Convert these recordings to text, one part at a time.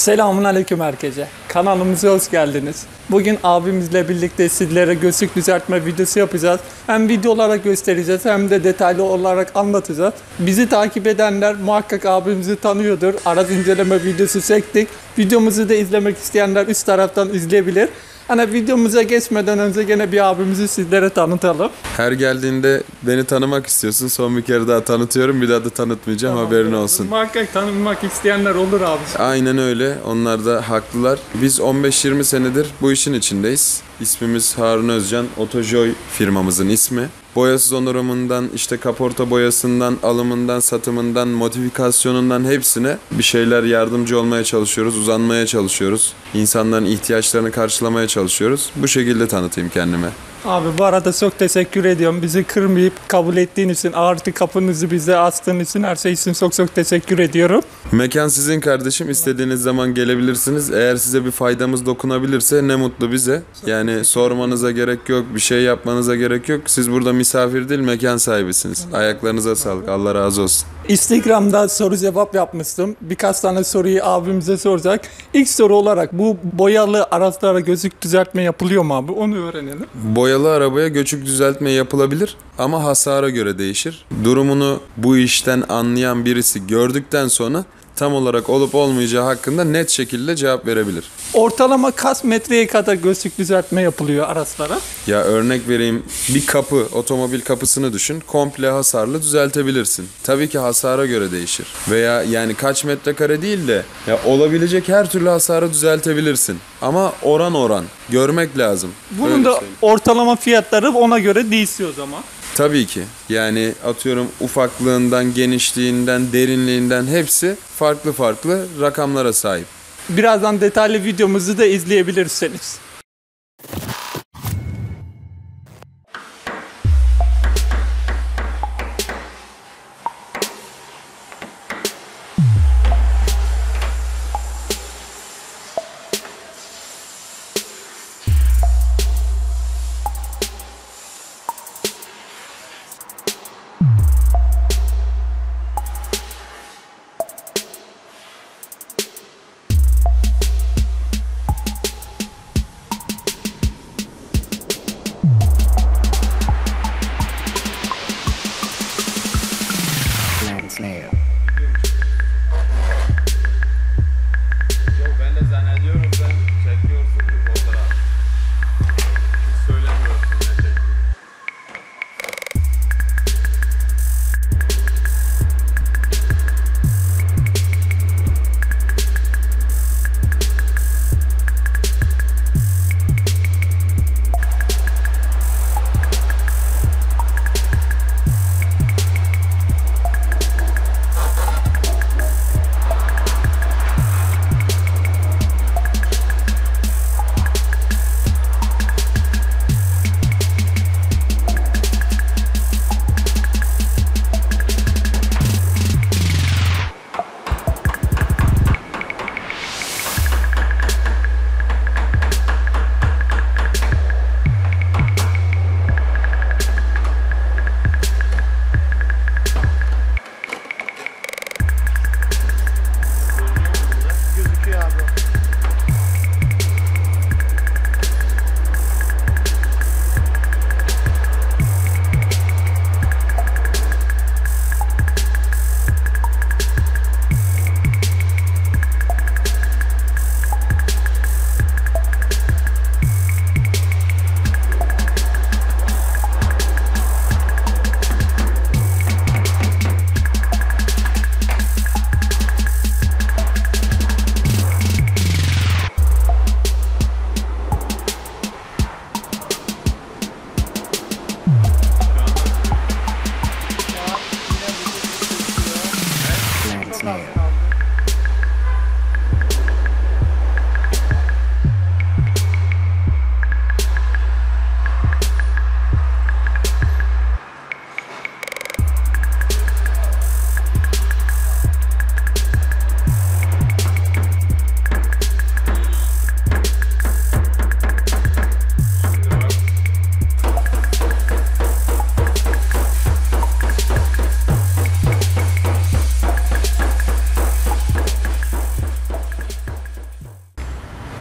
Selamünaleyküm herkese. Kanalımıza hoş geldiniz. Bugün abimizle birlikte sizlere gözlük düzeltme videosu yapacağız. Hem video olarak göstereceğiz hem de detaylı olarak anlatacağız. Bizi takip edenler muhakkak abimizi tanıyordur. Araç inceleme videosu çektik. Videomuzu da izlemek isteyenler üst taraftan izleyebilir. Hani videomuza geçmeden önce gene bir abimizi sizlere tanıtalım. Her geldiğinde beni tanımak istiyorsun. Son bir kere daha tanıtıyorum. Bir daha da tanıtmayacağım. Tamam, haberin olsun. Muhakkak tanınmak isteyenler olur abi. Aynen öyle. Onlar da haklılar. Biz 15-20 senedir bu işin içindeyiz. İsmimiz Harun Özcan. Otojoy firmamızın ismi. Boyasız onarımından, işte kaporta boyasından, alımından, satımından, modifikasyonundan hepsine bir şeyler yardımcı olmaya çalışıyoruz, uzanmaya çalışıyoruz. İnsanların ihtiyaçlarını karşılamaya çalışıyoruz. Bu şekilde tanıtayım kendime. Abi bu arada çok teşekkür ediyorum. Bizi kırmayıp kabul ettiğin için, artı kapınızı bize açtığın için, her şey için çok teşekkür ediyorum. Mekan sizin kardeşim. İstediğiniz zaman gelebilirsiniz. Eğer size bir faydamız dokunabilirse ne mutlu bize. Yani sormanıza gerek yok, bir şey yapmanıza gerek yok. Siz burada misafir değil, mekan sahibisiniz. Ayaklarınıza sağlık. Allah razı olsun. Instagram'da soru cevap yapmıştım. Birkaç tane soruyu abimize soracak. İlk soru olarak bu boyalı araçlara gözlük düzeltme yapılıyor mu abi? Onu öğrenelim. Boyalı arabaya göçük düzeltme yapılabilir ama hasara göre değişir. Durumunu bu işten anlayan birisi gördükten sonra tam olarak olup olmayacağı hakkında net şekilde cevap verebilir. Ortalama kaç metreye kadar gözlük düzeltme yapılıyor araçlara? Ya örnek vereyim, bir kapı, otomobil kapısını düşün, komple hasarlı düzeltebilirsin. Tabii ki hasara göre değişir. Veya yani kaç metrekare değil de ya olabilecek her türlü hasarı düzeltebilirsin. Ama oran görmek lazım. Bunun da ortalama fiyatları ona göre değişiyor o zaman. Tabii ki. Yani atıyorum ufaklığından, genişliğinden, derinliğinden hepsi farklı rakamlara sahip. Birazdan detaylı videomuzu da izleyebilirsiniz.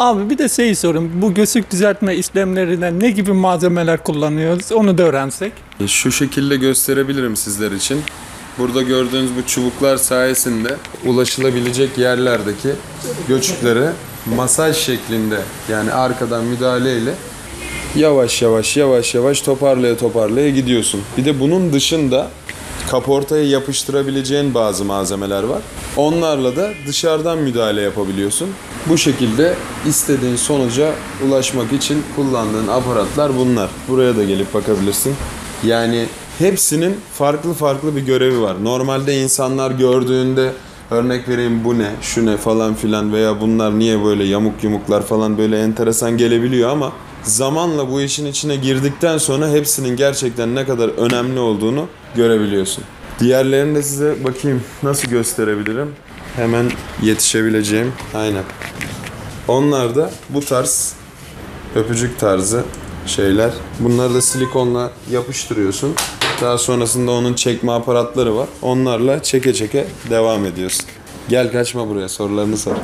Abi bir de şey sorayım. Bu göğsük düzeltme işlemlerine ne gibi malzemeler kullanıyoruz? Onu da öğrensek. Şu şekilde gösterebilirim sizler için. Burada gördüğünüz bu çubuklar sayesinde ulaşılabilecek yerlerdeki göçükleri masaj şeklinde, yani arkadan müdahaleyle yavaş yavaş toparlaya gidiyorsun. Bir de bunun dışında kaportaya yapıştırabileceğin bazı malzemeler var. Onlarla da dışarıdan müdahale yapabiliyorsun. Bu şekilde istediğin sonuca ulaşmak için kullandığın aparatlar bunlar. Buraya da gelip bakabilirsin. Yani hepsinin farklı bir görevi var. Normalde insanlar gördüğünde, örnek vereyim, bu ne, şu ne falan filan veya bunlar niye böyle yamuklar falan, böyle enteresan gelebiliyor ama zamanla bu işin içine girdikten sonra hepsinin gerçekten ne kadar önemli olduğunu görebiliyorsun. Diğerlerini de size bakayım nasıl gösterebilirim. Hemen yetişebileceğim. Aynen. Onlar da bu tarz öpücük tarzı şeyler. Bunları da silikonla yapıştırıyorsun. Daha sonrasında onun çekme aparatları var. Onlarla çeke devam ediyorsun. Gel, kaçma buraya, sorularını sor.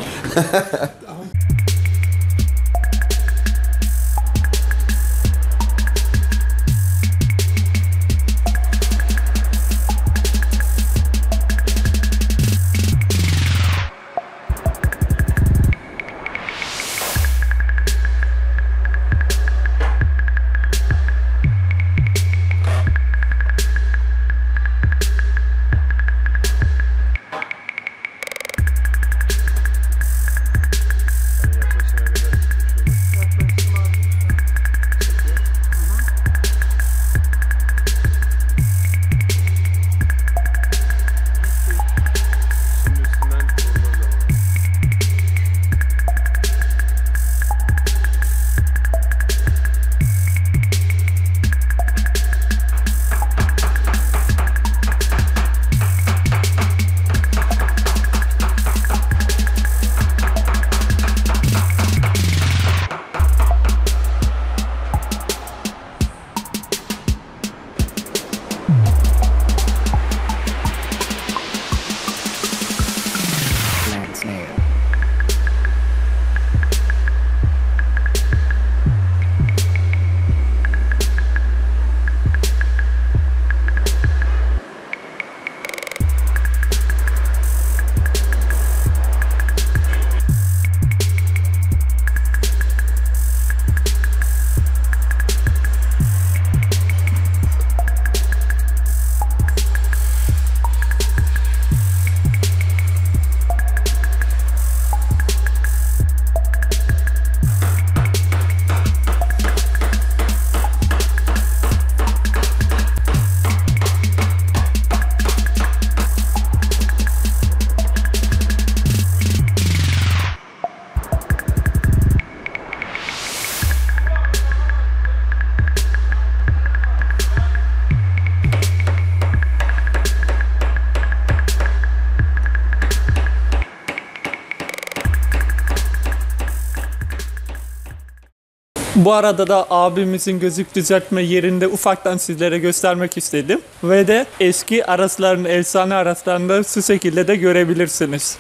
Bu arada da abimizin gözlük düzeltme yerinde ufaktan sizlere göstermek istedim. Ve de eski araçların, efsane araçlarını şu şekilde de görebilirsiniz.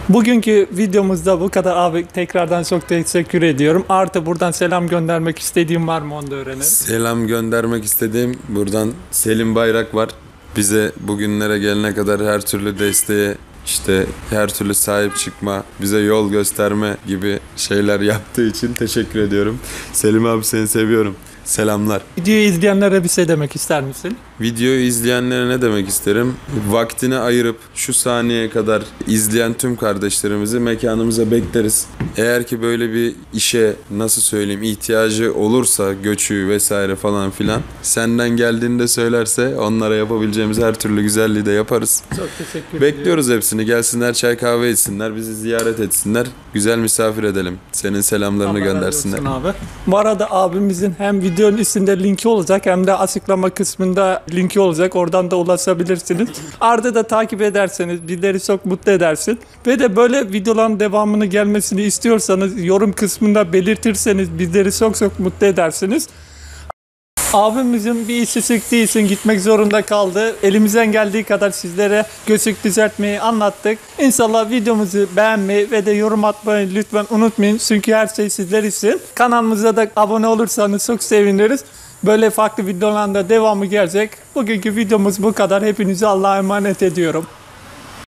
Bugünkü videomuzda bu kadar abi. Tekrardan çok teşekkür ediyorum. Artı buradan selam göndermek istediğim var mı onu da öğrenelim. Selam göndermek istediğim buradan Selim Bayrak var. Bize bugünlere gelene kadar her türlü desteğe, işte her türlü sahip çıkma, bize yol gösterme gibi şeyler yaptığı için teşekkür ediyorum. Selim abi seni seviyorum. Selamlar. Videoyu izleyenlere bir şey demek ister misin? Videoyu izleyenlere ne demek isterim? Vaktini ayırıp şu saniyeye kadar izleyen tüm kardeşlerimizi mekanımıza bekleriz. Eğer ki böyle bir işe nasıl söyleyeyim ihtiyacı olursa göçü vesaire falan filan senden geldiğinde söylerse onlara yapabileceğimiz her türlü güzelliği de yaparız. Çok teşekkür ederim. Bekliyoruz hepsini. Gelsinler çay kahve etsinler. Bizi ziyaret etsinler. Güzel misafir edelim. Senin selamlarını Allah razı göndersinler. olsun abi. Bu arada abimizin hem videonun üstünde linki olacak hem de açıklama kısmında linki olacak. Oradan da ulaşabilirsiniz. Arda da takip ederseniz bizleri çok mutlu edersin. Ve de böyle videoların devamını gelmesini istiyorsanız yorum kısmında belirtirseniz bizleri çok mutlu edersiniz. Abimizin bir işi çıktığı için gitmek zorunda kaldı. Elimizden geldiği kadar sizlere göçük düzeltmeyi anlattık. İnşallah videomuzu beğenmeyi ve de yorum atmayı lütfen unutmayın. Çünkü her şey sizler için. Kanalımıza da abone olursanız çok seviniriz. Böyle farklı videoların da devamı gelecek. Bugünkü videomuz bu kadar. Hepinizi Allah'a emanet ediyorum.